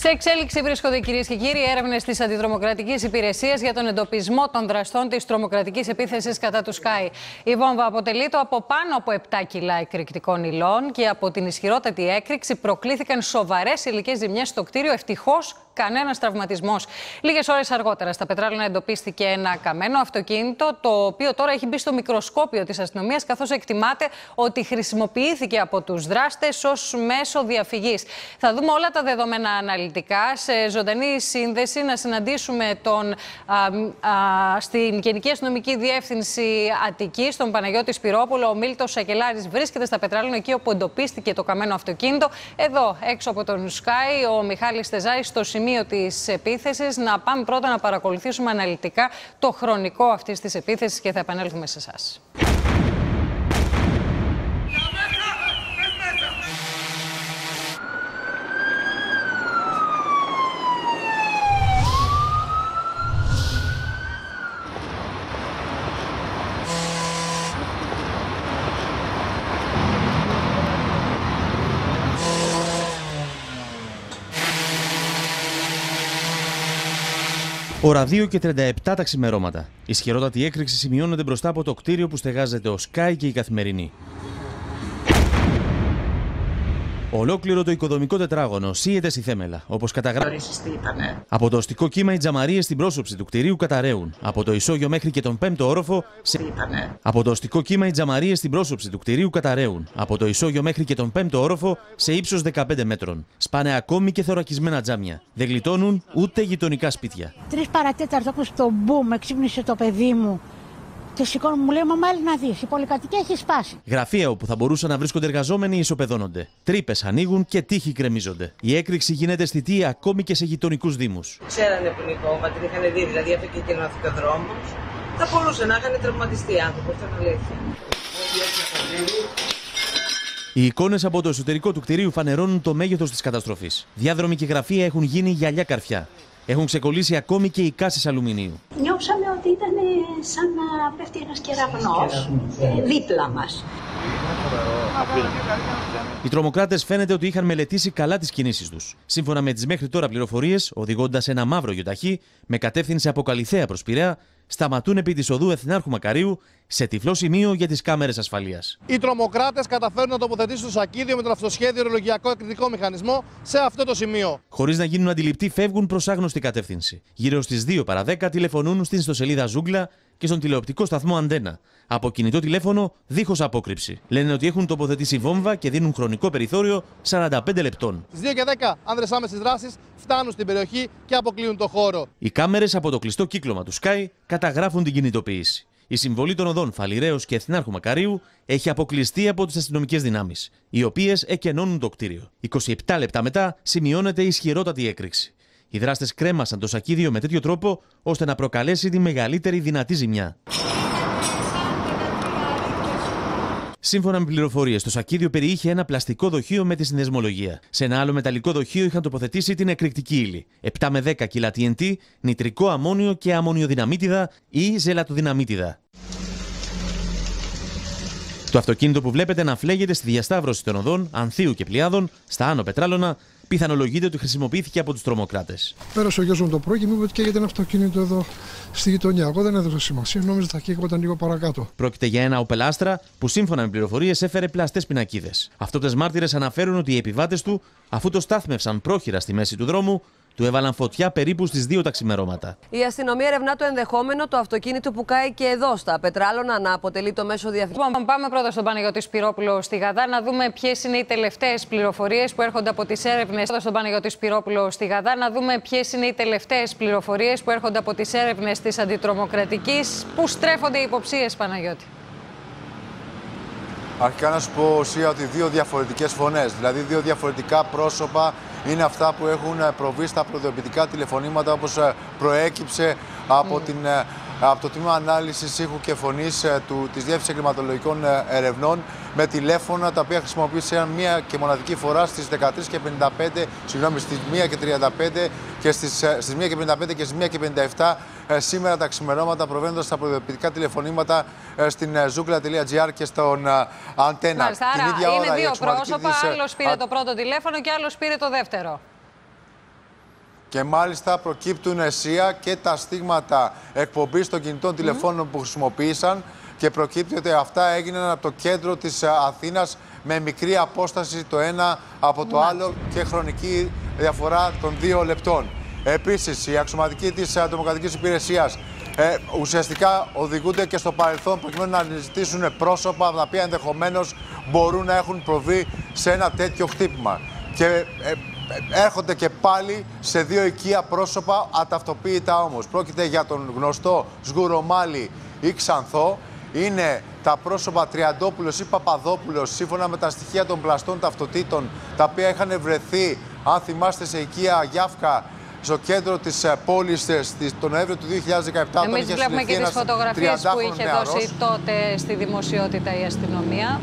Σε εξέλιξη βρίσκονται, κυρίες και κύριοι, έρευνες της Αντιτρομοκρατικής Υπηρεσίας για τον εντοπισμό των δραστών της τρομοκρατικής επίθεσης κατά του Sky. Η βόμβα αποτελείται από πάνω από 7 κιλά εκρηκτικών υλών και από την ισχυρότατη έκρηξη προκλήθηκαν σοβαρές υλικές ζημιές στο κτίριο. Ευτυχώς κανένας τραυματισμός. Λίγες ώρες αργότερα, στα Πετράλωνα εντοπίστηκε ένα καμένο αυτοκίνητο, το οποίο τώρα έχει μπει στο μικροσκόπιο της αστυνομίας, καθώς εκτιμάται ότι χρησιμοποιήθηκε από τους δράστες ως μέσο διαφυγής. Θα δούμε όλα τα δεδομένα αναλυτικά σε ζωντανή σύνδεση. Να συναντήσουμε στην Γενική Αστυνομική Διεύθυνση Αττικής, τον Παναγιώτη Σπυρόπουλο. Ο Μίλτος Σακελάρης βρίσκεται στα Πετράλωνα, εκεί όπου εντοπίστηκε το καμένο αυτοκίνητο. Εδώ, έξω από τον Sky, ο Μιχάλης Τεζάρης στο σημείο της επίθεσης. Να πάμε πρώτα να παρακολουθήσουμε αναλυτικά το χρονικό αυτής της επίθεσης και θα επανέλθουμε σε εσάς. Ώρα 2 και 37 τα ξημερώματα. Ισχυρότατη έκρηξη σημειώνεται μπροστά από το κτίριο που στεγάζεται ο Sky και η Καθημερινή. Ολόκληρο το οικοδομικό τετράγωνο σύεται στη θέμελα, όπως καταγράφει. Από το οστικό κύμα οι τζαμαρίες στην πρόσωψη του κτηρίου καταραίουν. Από το ισόγειο μέχρι και τον 5ο όροφο. Από το οστικό κύμα οι τζαμαρίες στην πρόσωψη του κτηρίου καταραίουν. Από το ισόγειο μέχρι και τον 5ο όροφο σε ύψος 15 μέτρων. Σπάνε ακόμη και θωρακισμένα τζάμια. Δεν γλιτώνουν ούτε γειτονικά σπίτια. 3 παρατέταρτο που στο μπουμ εξύπνησε το παιδί μου. Και σηκώνω, μου λέει: Μαμά, να δεις, η πολυκατοικία έχει σπάσει. Γραφεία όπου θα μπορούσαν να βρίσκονται εργαζόμενοι ισοπεδώνονται. Τρύπες ανοίγουν και τείχοι γκρεμίζονται. Η έκρηξη γίνεται αισθητή ακόμη και σε γειτονικούς δήμους. Ξέρανε που είναι η κόμμα, την είχαν δει, δηλαδή αυτό και κοινωνικό δρόμο. Θα μπορούσε να είχαν τραυματιστεί άνθρωποι, αυτό είναι αλήθεια. Οι εικόνες από το εσωτερικό του κτηρίου φανερώνουν το μέγεθος της καταστροφής. Διάδρομοι και γραφεία έχουν γίνει γυαλιά καρφιά. Έχουν ξεκολλήσει ακόμη και οι κάσεις αλουμινίου. Νιώσαμε ότι ήταν σαν να πέφτει ένας κεραυνός δίπλα μας. Οι τρομοκράτες φαίνεται ότι είχαν μελετήσει καλά τις κινήσεις τους. Σύμφωνα με τις μέχρι τώρα πληροφορίες, οδηγώντας ένα μαύρο γιοταχή με κατεύθυνση από Καλιθέα προς Πειραιά, σταματούν επί της οδού Εθνάρχου Μακαρίου σε τυφλό σημείο για τις κάμερες ασφαλείας. Οι τρομοκράτες καταφέρουν να τοποθετήσουν το σακίδιο με τον αυτοσχέδιο ορολογιακό εκρηκτικό μηχανισμό σε αυτό το σημείο. Χωρίς να γίνουν αντιληπτοί, φεύγουν προς άγνωστη κατεύθυνση. Γύρω στις 2 παρά 10 τηλεφωνούν στην ιστοσελίδα Ζούγκλα και στον τηλεοπτικό σταθμό Αντένα. Από κινητό τηλέφωνο, δίχως απόκρυψη. Λένε ότι έχουν τοποθετήσει βόμβα και δίνουν χρονικό περιθώριο 45 λεπτών. Στις 2 και 10 άνδρες άμεσης δράσης φτάνουν στην περιοχή και αποκλείουν το χώρο. Οι κάμερες από το κλειστό κύκλωμα του Sky καταγράφουν την κινητοποίηση. Η συμβολή των οδών Φαλιρέως και Εθνάρχου Μακαρίου έχει αποκλειστεί από τις αστυνομικές δυνάμεις, οι οποίες εκενώνουν το κτίριο. 27 λεπτά μετά σημειώνεται ισχυρότατη έκρηξη. Οι δράστες κρέμασαν το σακίδιο με τέτοιο τρόπο ώστε να προκαλέσει τη μεγαλύτερη δυνατή ζημιά. Σύμφωνα με πληροφορίες, το σακίδιο περιείχε ένα πλαστικό δοχείο με τη συνδεσμολογία. Σε ένα άλλο μεταλλικό δοχείο είχαν τοποθετήσει την εκρηκτική ύλη. 7 με 10 κιλά TNT, νητρικό αμμόνιο και αμμονιοδυναμίτιδα ή ζελατοδυναμίτιδα. Το αυτοκίνητο που βλέπετε να φλέγεται στη διασταύρωση των οδών Ανθείου και Πλιάδων, στα Άνω Πετράλωνα, πιθανολογείται ότι χρησιμοποιήθηκε από τους τρομοκράτες. Πέρασε ο γιος μου το πρωί και μου είπε ότι καίγεται ένα αυτοκίνητο εδώ στη γειτονιά. Εγώ δεν έδωσα σημασία, νόμιζα ότι θα καίγονταν λίγο παρακάτω. Πρόκειται για ένα Opel Astra που σύμφωνα με πληροφορίες έφερε πλαστές πινακίδες. Αυτόπτες μάρτυρες αναφέρουν ότι οι επιβάτες του, αφού το στάθμευσαν πρόχειρα στη μέση του δρόμου, του έβαλαν φωτιά περίπου στις 2 τα ξημερώματα. Η αστυνομία ερευνά το ενδεχόμενο το αυτοκίνητο που κάει και εδώ στα Πετράλωνα να αποτελεί το μέσο διαφυγής. Πάμε πρώτα στον Παναγιώτη Σπυρόπουλο στη Γαδά να δούμε ποιες είναι οι τελευταίες πληροφορίες που έρχονται από τις έρευνες. Στον Παναγιώτη Σπυρόπουλο στη Γαδά να δούμε ποιες είναι οι τελευταίες πληροφορίες που έρχονται από τις έρευνες της Αντιτρομοκρατικής. Πού στρέφονται οι υποψίες, Παναγιώτη? Αρχικά να σου πω, Οσία, ότι 2 διαφορετικές φωνές, δηλαδή 2 διαφορετικά πρόσωπα είναι αυτά που έχουν προβεί στα προειδοποιητικά τηλεφωνήματα, όπως προέκυψε από το τμήμα ανάλυσης ήχου και φωνής της Διεύθυνσης Εγκληματολογικών Ερευνών, με τηλέφωνα τα οποία χρησιμοποίησαν μία και μοναδική φορά στις 13:55, συγγνώμη, στις 1:35 και στις 1:55 και στις 1:57 σήμερα τα ξημερώματα, προβαίνοντας στα προειδοποιητικά τηλεφωνήματα στην zoogla.gr και στον Αντένα. Μάλιστα, άρα είναι 2 πρόσωπα, άλλος πήρε το πρώτο τηλέφωνο και άλλος πήρε το δεύτερο. και μάλιστα προκύπτουν αισία και τα στίγματα εκπομπής των κινητών τηλεφώνων που χρησιμοποίησαν και προκύπτει ότι αυτά έγιναν από το κέντρο της Αθήνας με μικρή απόσταση το ένα από το άλλο και χρονική διαφορά των 2 λεπτών. Επίσης, οι αξιωματικοί της Τρομοκρατικής Υπηρεσίας ουσιαστικά οδηγούνται και στο παρελθόν προκειμένου να αναζητήσουν πρόσωπα τα οποία ενδεχομένως μπορούν να έχουν προβεί σε ένα τέτοιο χτύπημα. Και έρχονται και πάλι σε 2 οικεία πρόσωπα, αταυτοποίητα όμως. Πρόκειται για τον γνωστό Σγουρομάλη ή Ξανθό. Είναι τα πρόσωπα Τριαντόπουλος ή Παπαδόπουλος, σύμφωνα με τα στοιχεία των πλαστών ταυτοτήτων, τα οποία είχαν βρεθεί, αν θυμάστε, σε οικία Γιάφκα, στο κέντρο της πόλης τον Νοέμβριο του 2017. Εμείς βλέπουμε και τις φωτογραφίες που είχε δώσει τότε στη δημοσιότητα η αστυνομία.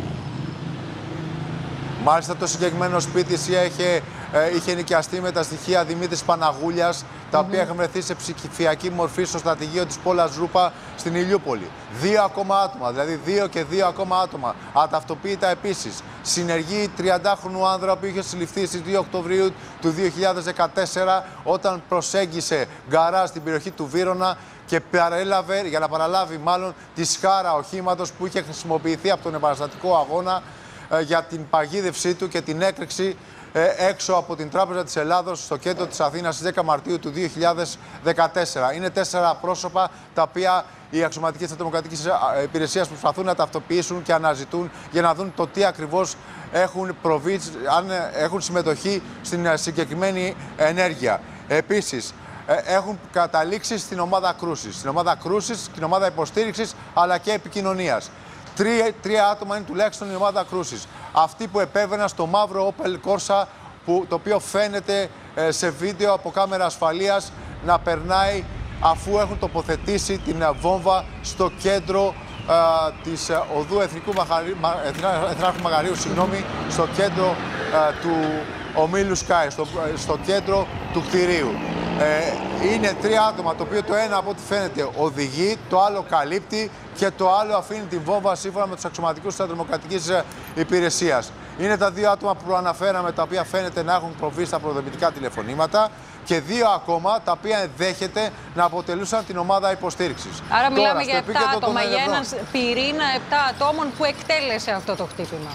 Μάλιστα το συγκεκριμένο σπίτι είχε νοικιαστεί με τα στοιχεία Δημήτρης Παναγούλιας, τα οποία είχαν βρεθεί σε ψηφιακή μορφή στο στρατηγείο της Πόλας Ρούπα στην Ηλιούπολη. 2 ακόμα άτομα, δηλαδή 2 και 2 ακόμα άτομα, αταυτοποίητα επίσης. Συνεργεί 30χρονου άνδρα που είχε συλληφθεί στις 2 Οκτωβρίου του 2014 όταν προσέγγισε γκαράζ στην περιοχή του Βύρωνα και παρέλαβε, για να παραλάβει μάλλον, τη σκάρα οχήματος που είχε χρησιμοποιηθεί από τον επαναστατικό αγώνα για την παγίδευσή του και την έκρηξη έξω από την Τράπεζα της Ελλάδος στο κέντρο της Αθήνας στις 10 Μαρτίου του 2014. Είναι 4 πρόσωπα τα οποία οι αξιωματικοί της Τρομοκρατικής Υπηρεσίας προσπαθούν να ταυτοποιήσουν και αναζητούν για να δουν το τι ακριβώς έχουν προβεί, αν έχουν συμμετοχή στην συγκεκριμένη ενέργεια. Επίσης, έχουν καταλήξει στην ομάδα κρούσης. Στην ομάδα κρούσης, στην ομάδα υποστήριξης αλλά και επικοινωνίας. 3 άτομα είναι τουλάχιστον η ομάδα κρούσης. Αυτοί που επέβαιναν στο μαύρο Opel Corsa, το οποίο φαίνεται σε βίντεο από κάμερα ασφαλείας να περνάει αφού έχουν τοποθετήσει την βόμβα στο κέντρο της οδού Εθνάρχου Μαγαρίου, στο κέντρο του ομίλου Sky, στο κέντρο του κτηρίου. Είναι 3 άτομα, το οποίο το ένα από ό,τι φαίνεται οδηγεί, το άλλο καλύπτει και το άλλο αφήνει την βόμβα σύμφωνα με τους αξιωματικούς της Τρομοκρατικής Υπηρεσίας. Είναι τα 2 άτομα που προαναφέραμε, τα οποία φαίνεται να έχουν προβεί στα προδοτικά τηλεφωνήματα και 2 ακόμα τα οποία ενδέχεται να αποτελούσαν την ομάδα υποστήριξης. Άρα μιλάμε για 7 άτομα, για έναν πυρήνα 7 ατόμων που εκτέλεσε αυτό το χτύπημα.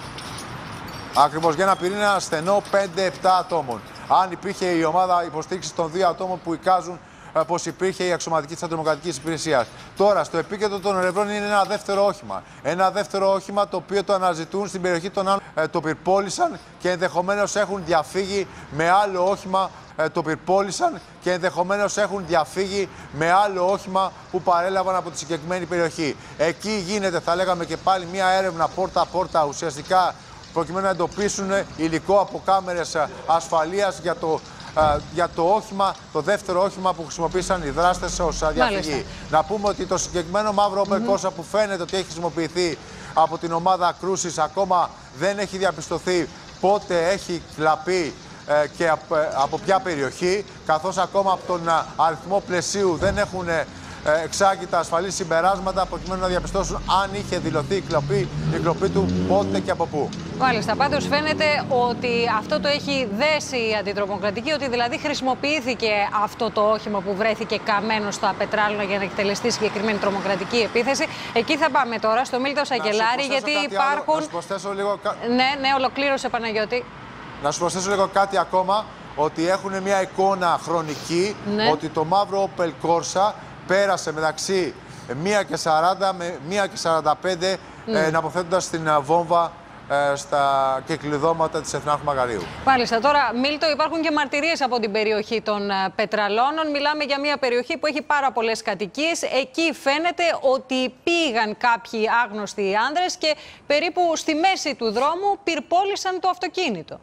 Ακριβώς, για ένα πυρήνα στενό 5-7 ατόμων. Αν υπήρχε η ομάδα υποστήριξης των 2 ατόμων που εικάζουν πως υπήρχε η αξιωματική της Τρομοκρατικής Υπηρεσίας. Τώρα, στο επίκεντρο των ερευνών είναι ένα δεύτερο όχημα. Ένα δεύτερο όχημα το οποίο το αναζητούν στην περιοχή των άλλων. Το πυρπόλησαν και ενδεχομένως έχουν διαφύγει με άλλο όχημα. Το πυρπόλησαν και ενδεχομένως έχουν διαφύγει με άλλο όχημα που παρέλαβαν από τη συγκεκριμένη περιοχή. Εκεί γίνεται, θα λέγαμε και πάλι, μια έρευνα πόρτα-πόρτα ουσιαστικά, προκειμένου να εντοπίσουν υλικό από κάμερες ασφαλείας για το όχημα, το δεύτερο όχημα που χρησιμοποίησαν οι δράστες ως διαφυγή. Να πούμε ότι το συγκεκριμένο μαύρο Opel Corsa που φαίνεται ότι έχει χρησιμοποιηθεί από την ομάδα κρούσης ακόμα δεν έχει διαπιστωθεί πότε έχει κλαπεί και από ποια περιοχή, καθώς ακόμα από τον αριθμό πλαισίου δεν έχουν εξάγει τα ασφαλή συμπεράσματα προκειμένου να διαπιστώσουν αν είχε δηλωθεί η κλοπή του πότε και από πού. Μάλιστα. Πάντως φαίνεται ότι αυτό το έχει δέσει η αντιτρομοκρατική, ότι δηλαδή χρησιμοποιήθηκε αυτό το όχημα που βρέθηκε καμένο στα πετράλαινα για να εκτελεστεί συγκεκριμένη τρομοκρατική επίθεση. Εκεί θα πάμε τώρα, στο Μίλτο Σακελάρη, γιατί υπάρχουν. Να σου προσθέσω λίγο. Ναι, ολοκλήρωσε, Παναγιώτη. Να σου προσθέσω λίγο κάτι ακόμα, ότι έχουν μια εικόνα χρονική, ότι το μαύρο Opel Corsa πέρασε μεταξύ 1:40 με 1:45 αποθέτοντας την βόμβα στα κεκλειδώματα της Εθνάρχου Μαγαρίου. Μάλιστα. Τώρα, Μίλτο, υπάρχουν και μαρτυρίες από την περιοχή των Πετραλώνων. Μιλάμε για μια περιοχή που έχει πάρα πολλές κατοικίες. Εκεί φαίνεται ότι πήγαν κάποιοι άγνωστοι άνδρες και περίπου στη μέση του δρόμου πυρπόλησαν το αυτοκίνητο.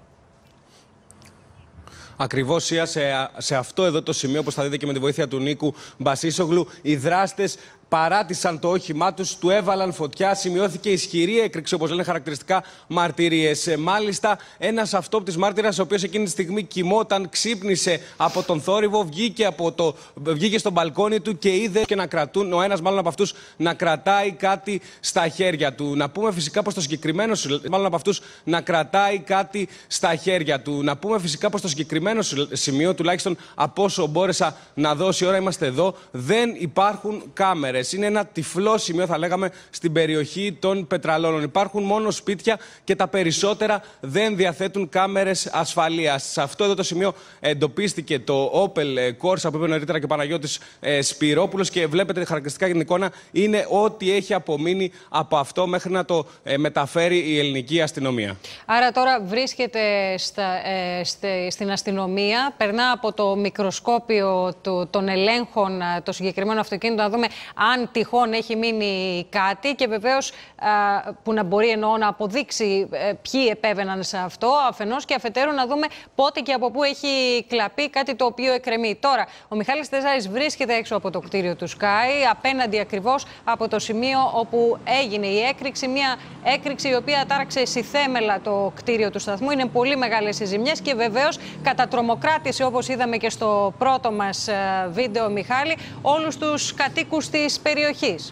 Ακριβώς, σε αυτό εδώ το σημείο, όπως θα δείτε και με τη βοήθεια του Νίκου Μπασίσογλου, οι δράστες παράτησαν το όχημά τους, του έβαλαν φωτιά, σημειώθηκε ισχυρή έκρηξη, όπως λένε χαρακτηριστικά μαρτυρίες. Μάλιστα, ένας αυτόπτης μάρτυρας, ο οποίος εκείνη τη στιγμή κοιμόταν, ξύπνησε από τον θόρυβο, βγήκε στο μπαλκόνι του και είδε και να κρατούν, ο ένας μάλλον από αυτούς να κρατάει κάτι στα χέρια του. Να πούμε φυσικά πως το συγκεκριμένο σημείο, τουλάχιστον από όσο μπόρεσα να δώσει ώρα, είμαστε εδώ, δεν υπάρχουν κάμερες. Είναι ένα τυφλό σημείο, θα λέγαμε, στην περιοχή των Πετραλώνων. Υπάρχουν μόνο σπίτια και τα περισσότερα δεν διαθέτουν κάμερες ασφαλείας. Σε αυτό εδώ το σημείο εντοπίστηκε το Opel Corsa που είπε νωρίτερα και ο Παναγιώτης Σπυρόπουλος και βλέπετε χαρακτηριστικά για την εικόνα είναι ό,τι έχει απομείνει από αυτό μέχρι να το μεταφέρει η ελληνική αστυνομία. Άρα τώρα βρίσκεται στην αστυνομία, περνά από το μικροσκόπιο των ελέγχων το συγκεκριμένο αυτοκίνητο να δούμε αν τυχόν έχει μείνει κάτι και βεβαίως που να μπορεί να αποδείξει ποιοι επέβαιναν σε αυτό, αφενός και αφετέρου να δούμε πότε και από πού έχει κλαπεί κάτι το οποίο εκκρεμεί. Τώρα, ο Μιχάλης Τεζάρης βρίσκεται έξω από το κτίριο του Sky, απέναντι ακριβώς από το σημείο όπου έγινε η έκρηξη, μια έκρηξη η οποία τάραξε συθέμελα το κτίριο του σταθμού. Είναι πολύ μεγάλες οι ζημιές και βεβαίως κατατρομοκράτησε, όπως είδαμε και στο πρώτο μας βίντεο, Μιχάλη, όλους τους κατοίκους της περιοχής.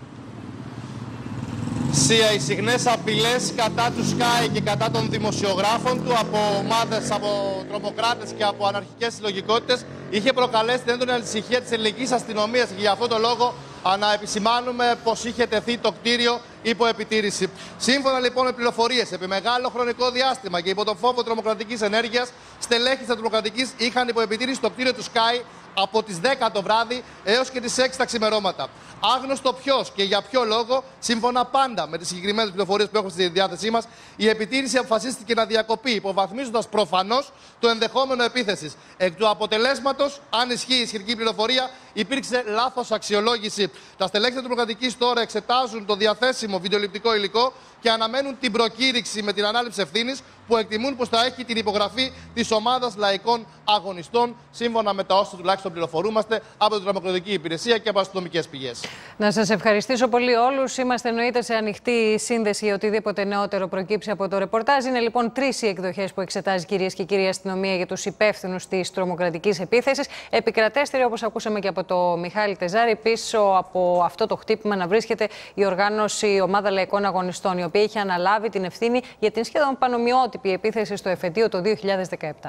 Σία, οι συχνές απειλές κατά του Sky και κατά των δημοσιογράφων του από ομάδες, από τρομοκράτες και από αναρχικές συλλογικότητες είχε προκαλέσει την έντονη ανησυχία της ελληνικής αστυνομίας και για αυτόν τον λόγο να επισημάνουμε πως είχε τεθεί το κτίριο υπό επιτήρηση. Σύμφωνα λοιπόν με πληροφορίες, επί μεγάλο χρονικό διάστημα και υπό τον φόβο τρομοκρατικής ενέργειας, στελέχη της τρομοκρατικής είχαν υπό επιτήρηση το κτίριο του Sky από τις 10 το βράδυ έως και τις 6 τα ξημερώματα. Άγνωστο ποιος και για ποιο λόγο, σύμφωνα πάντα με τις συγκεκριμένες πληροφορίες που έχουμε στη διάθεσή μας, η επιτήρηση αποφασίστηκε να διακοπεί, υποβαθμίζοντας προφανώς το ενδεχόμενο επίθεσης. Εκ του αποτελέσματος, αν ισχύει η σχετική πληροφορία, υπήρξε λάθος αξιολόγηση. Τα στελέχη της τρομοκρατικής τώρα εξετάζουν το διαθέσιμο βιντεοληπτικό υλικό και αναμένουν την προκήρυξη με την ανάληψη ευθύνης που εκτιμούν πως θα έχει την υπογραφή της ομάδας λαϊκών αγωνιστών, σύμφωνα με τα όσα τουλάχιστον πληροφορούμαστε από την τρομοκρατική υπηρεσία και από αστυνομικές πηγές. Να σας ευχαριστήσω πολύ όλους. Είμαστε εννοείται σε ανοιχτή σύνδεση για οτιδήποτε νεότερο προκύψει από το ρεπορτάζ. Είναι λοιπόν 3 οι εκδοχές που εξετάζει, κυρίες και κύριοι, αστυνομία για τους υπεύθυνους της τρομοκρατικής επίθεσης. Επικρατέστερη, όπως ακούσαμε και από το Μιχάλη Τεζάρη, πίσω από αυτό το χτύπημα να βρίσκεται η οργάνωση Ομάδα Λαϊκών Αγωνιστών, η οποία είχε αναλάβει την ευθύνη για την σχεδόν πανομοιότυπη επίθεση στο εφετείο το 2017.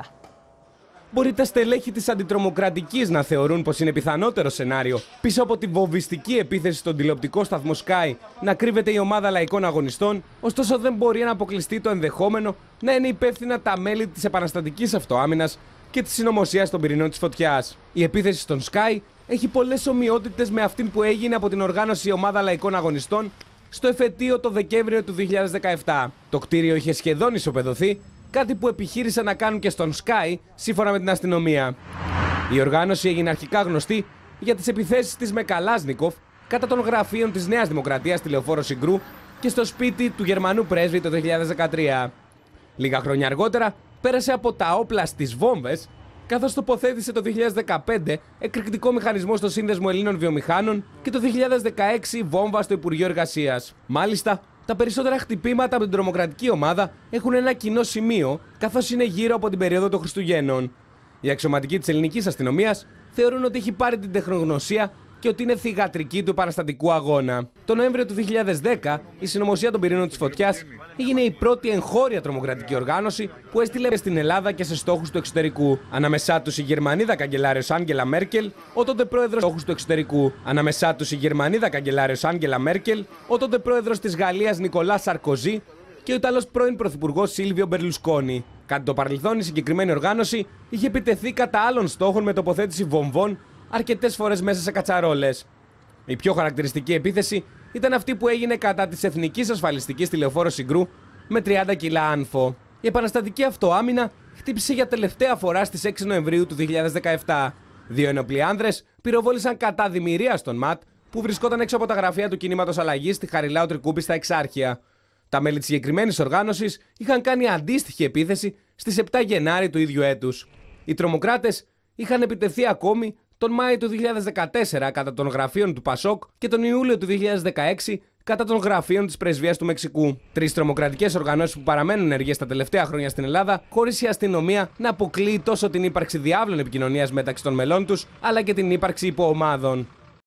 Μπορεί τα στελέχη της αντιτρομοκρατικής να θεωρούν πως είναι πιθανότερο σενάριο πίσω από τη βομβιστική επίθεση στον τηλεοπτικό σταθμό Sky να κρύβεται η Ομάδα Λαϊκών Αγωνιστών, ωστόσο δεν μπορεί να αποκλειστεί το ενδεχόμενο να είναι υπεύθυνα τα μέλη της επαναστατικής αυτοάμυνας και της συνωμοσίας των πυρηνών της φωτιάς. Η επίθεση στον Sky έχει πολλές ομοιότητες με αυτήν που έγινε από την οργάνωση Ομάδα Λαϊκών Αγωνιστών στο εφετείο το Δεκέμβριο του 2017. Το κτίριο είχε σχεδόν ισοπεδωθεί, κάτι που επιχείρησαν να κάνουν και στον Sky, σύμφωνα με την αστυνομία. Η οργάνωση έγινε αρχικά γνωστή για τις επιθέσεις της με Καλάσνικοφ κατά των γραφείων της Νέας Δημοκρατίας στη Λεωφόρο Συγκρού και στο σπίτι του Γερμανού πρέσβη το 2013. Λίγα χρόνια αργότερα πέρασε από τα όπλα στις βόμβες, καθώς τοποθέτησε το 2015 εκρηκτικό μηχανισμό στο Σύνδεσμο Ελλήνων Βιομηχάνων και το 2016 βόμβα στο Υπουργείο Εργασίας. Μάλιστα, τα περισσότερα χτυπήματα από την τρομοκρατική ομάδα έχουν ένα κοινό σημείο, καθώς είναι γύρω από την περίοδο των Χριστουγέννων. Οι αξιωματικοί της ελληνικής αστυνομίας θεωρούν ότι έχει πάρει την τεχνογνωσία και ότι είναι θυγατρική του επαναστατικού αγώνα. Το Νοέμβριο του 2010, η Συνωμοσία των Πυρήνων της Φωτιάς έγινε η πρώτη εγχώρια τρομοκρατική οργάνωση που έστειλε στην Ελλάδα και σε στόχους του εξωτερικού. Ανάμεσά τους η Γερμανίδα καγκελάριος Άγγελα Μέρκελ, ο τότε πρόεδρος στόχους του εξωτερικού. Ανάμεσά τους η Γερμανίδα καγκελάριος Άγγελα Μέρκελ, ο τότε πρόεδρος της Γαλλίας Νικολά Σαρκοζή και ο Ιταλός πρώην πρωθυπουργός Σίλβιο Μπερλουσκόνη. Κατά το παρελθόν, η συγκεκριμένη οργάνωση είχε επιτεθεί κατά άλλων στόχων με τοποθέτηση βομβών αρκετές φορές μέσα σε κατσαρόλες. Η πιο χαρακτηριστική επίθεση ήταν αυτή που έγινε κατά της Εθνικής Ασφαλιστικής στη Λεωφόρο Συγκρού με 30 κιλά άνφο. Η επαναστατική αυτοάμυνα χτύπησε για τελευταία φορά στις 6 Νοεμβρίου του 2017. 2 ενόπλοι άνδρες πυροβόλησαν κατά δημιουργία στον ΜΑΤ που βρισκόταν έξω από τα γραφεία του Κινήματος Αλλαγής στη Χαριλάου Τρικούπη στα Εξάρχεια. Τα μέλη της συγκεκριμένης οργάνωσης είχαν κάνει αντίστοιχη επίθεση στις 7 Γενάρη του ίδιου έτους. Οι τρομοκράτες είχαν επιτεθεί ακόμη τον Μάιο του 2014 κατά των γραφείων του Πασόκ και τον Ιούλιο του 2016 κατά των γραφείων της Πρεσβείας του Μεξικού. 3 τρομοκρατικές οργανώσεις που παραμένουν ενεργές τα τελευταία χρόνια στην Ελλάδα, χωρίς η αστυνομία να αποκλείει τόσο την ύπαρξη διάβλων επικοινωνίας μεταξύ των μελών τους, αλλά και την ύπαρξη υποομάδων.